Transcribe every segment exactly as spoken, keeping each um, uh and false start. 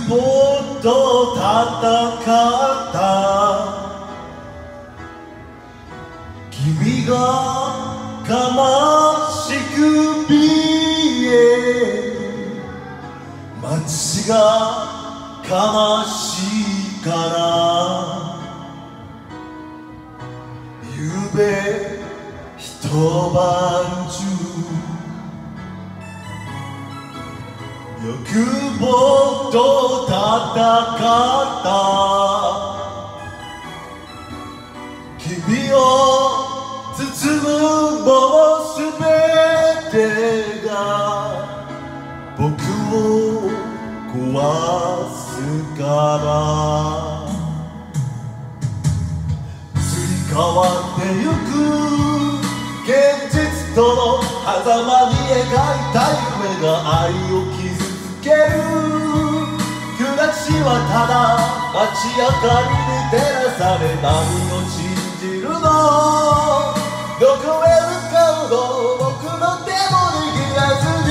ぼと戦った君が悲しく見え街が悲しいからゆうべ一晩中欲望と戦った君を包むものすべてが僕を壊すから移り変わってゆく現実との狭間に描いた夢が愛を傷つける暮らしはただ街明かりに照らされ何を信じるのどこへ向かうの僕の手も握らず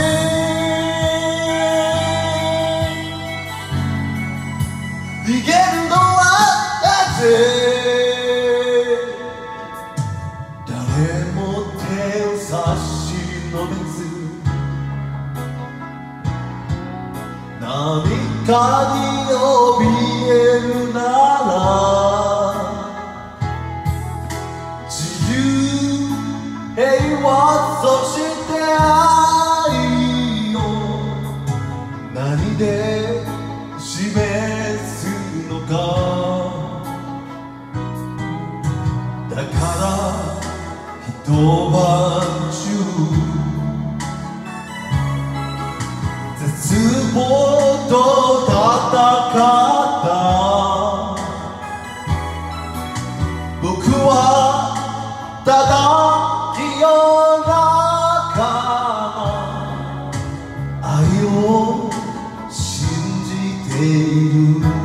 に逃げるのはなぜ誰も手を差し伸べず何かに怯えるなら自由平和そして愛を何で示すのかだから一晩中絶望と戦った僕はただ清らかな愛を信じている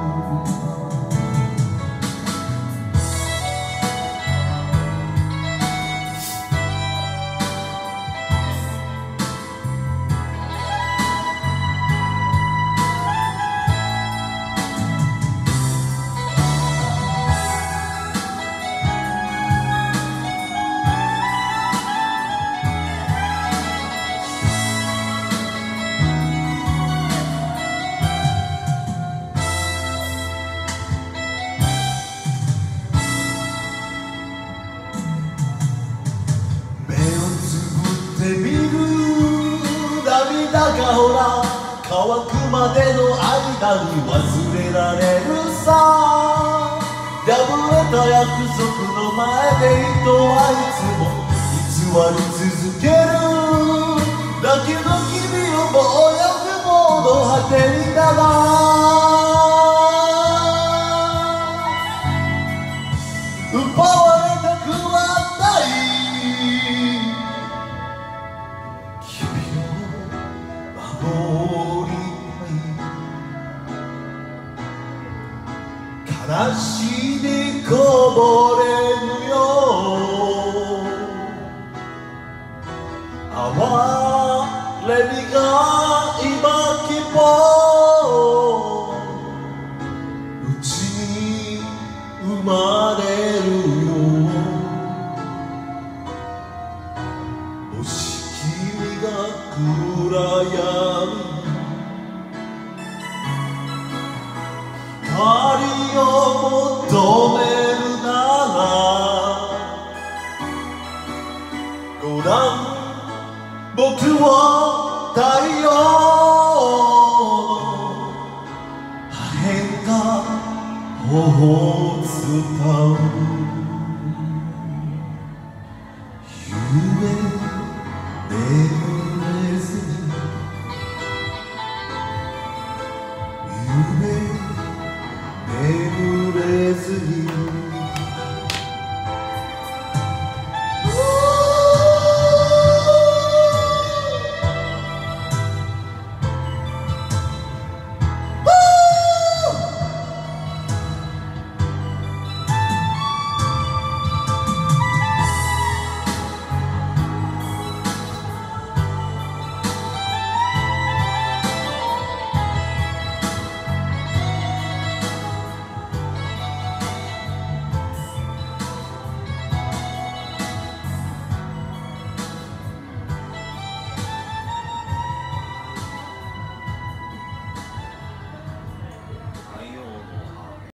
涙がほら乾くまでの間に忘れられるさ破れた約束の前で人はいつも偽り続けるだけど君をもう欲望の果てにただ奪われたくはない悲しみこぼれぬよ哀れみが今希望うちに生まれるよもし君が暗闇光を求めるならご覧僕は太陽の破片が頬を伝う